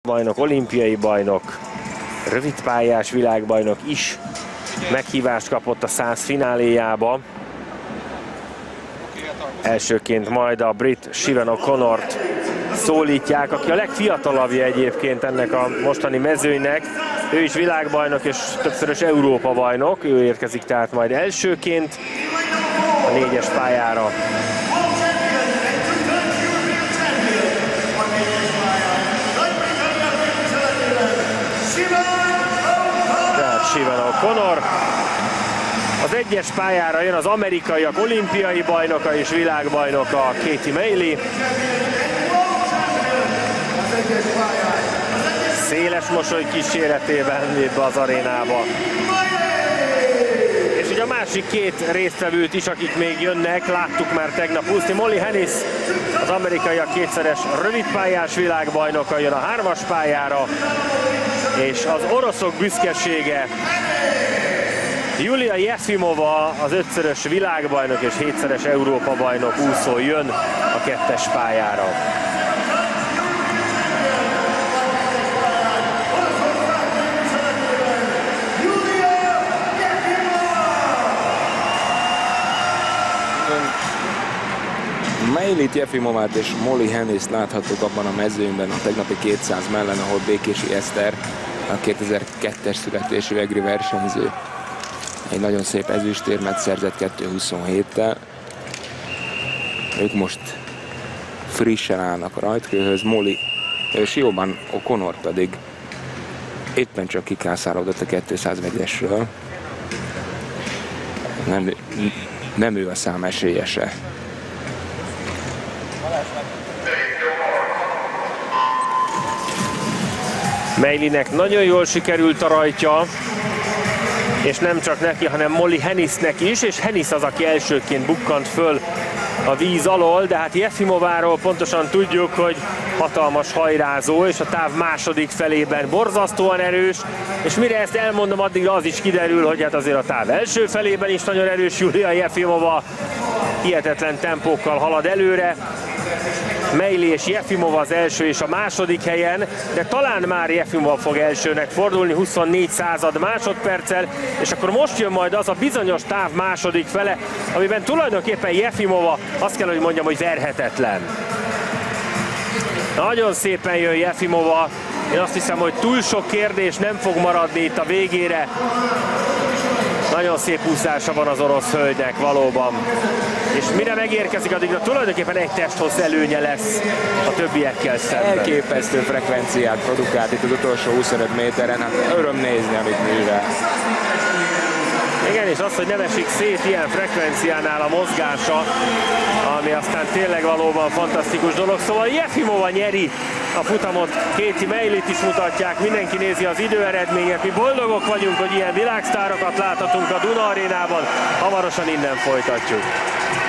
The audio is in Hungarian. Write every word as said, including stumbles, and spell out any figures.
bajnok, olimpiai bajnok, rövidpályás világbajnok is meghívást kapott a száz fináléjába. Elsőként majd a brit Siobhan O'Connort szólítják, aki a legfiatalabbja egyébként ennek a mostani mezőnynek. Ő is világbajnok és többszörös Európa bajnok, ő érkezik tehát majd elsőként a négyes pályára. Tehát Siobhan O'Connor. Az egyes pályára jön az amerikaiak olimpiai bajnoka és világbajnoka Katie Mailey. Széles mosoly kíséretében lép be az arénába. És ugye a másik két résztvevőt is, akik még jönnek, láttuk már tegnap úszni. Molly Hennis, az amerikaiak kétszeres rövidpályás világbajnoka jön a hármas pályára, és az oroszok büszkesége Julia Jefimova, az ötszörös világbajnok és hétszeres Európa bajnok úszó jön a kettes pályára. Mailey-t, Jefimovát és Molly Hennist láthattuk abban a mezőnyben a tegnapi kétszáz mellett, ahol Békési Eszter, a kétezer-kettes születésű egri versenyző, egy nagyon szép ezüstérmet szerzett kettő huszonhéttel. Ők most frissen állnak a rajtkőhöz, Molly, Siobhan O'Connor pedig éppen csak kikászálódott a kétszáz vegyesről. Nem, nem ő a szám esélyese. Maileynek nagyon jól sikerült a rajtja, és nem csak neki, hanem Molly Hennisnek is, és Hennis az, aki elsőként bukkant föl a víz alól, de hát Jefimováról pontosan tudjuk, hogy hatalmas hajrázó, és a táv második felében borzasztóan erős, és mire ezt elmondom, addig az is kiderül, hogy hát azért a táv első felében is nagyon erős Julia Jefimova, hihetetlen tempókkal halad előre. Mailey és Jefimova az első és a második helyen, de talán már Jefimova fog elsőnek fordulni huszonnégy század másodperccel, és akkor most jön majd az a bizonyos táv második fele, amiben tulajdonképpen Jefimova, azt kell, hogy mondjam, hogy verhetetlen. Nagyon szépen jön Jefimova, én azt hiszem, hogy túl sok kérdés nem fog maradni itt a végére. Nagyon szép úszása van az orosz hölgynek, valóban. És mire megérkezik, addigra tulajdonképpen egy testhossz előnye lesz a többiekkel szemben. Elképesztő frekvenciát produkált itt az utolsó huszonöt méteren, hát öröm nézni, amit művel. Igen, és az, hogy nem esik szét ilyen frekvenciánál a mozgása, ami aztán tényleg valóban fantasztikus dolog. Szóval Jefimova nyeri a futamot, Katie Mailey-t is mutatják, mindenki nézi az időeredményet. Mi boldogok vagyunk, hogy ilyen világsztárokat láthatunk a Duna arénában, hamarosan innen folytatjuk.